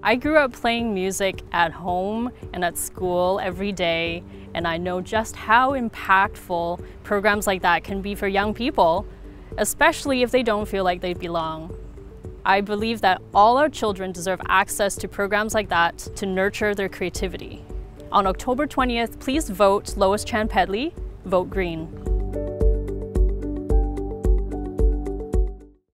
I grew up playing music at home and at school every day, and I know just how impactful programs like that can be for young people, especially if they don't feel like they belong. I believe that all our children deserve access to programs like that to nurture their creativity. On October 20th, please vote Lois Chan-Pedley, vote Green.